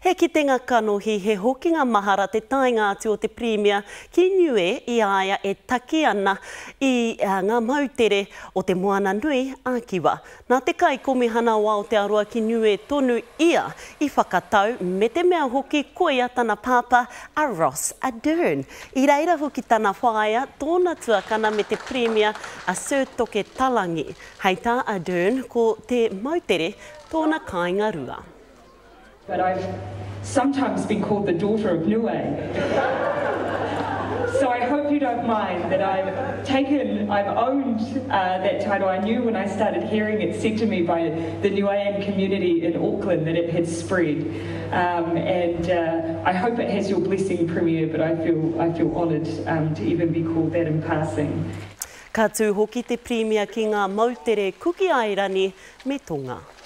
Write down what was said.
He kitenga kanohi he hoki ngā mahara te tainga atu o te Premier ki Niue I aia e taki ana I ngā mautere o te moana nui ākiwa. Nā te kai komihana o Aotearoa ki Niue tonu ia I whakatau me te mea hoki koia tana pāpa a Ross Ardern. I reira hoki tana whaia tōna tuakana me te Premier a Sir Toke Talagi. Hei tā Ardern ko te mautere tōna kāinga rua. But I've sometimes been called the daughter of Niue. So I hope you don't mind that I've owned that title. I knew when I started hearing it said to me by the Niuean community in Auckland that it had spread. I hope it has your blessing, Premier, but I feel honoured to even be called that in passing. Ka tū hoki te Premier ki ngā mautere kuki airani me Tonga.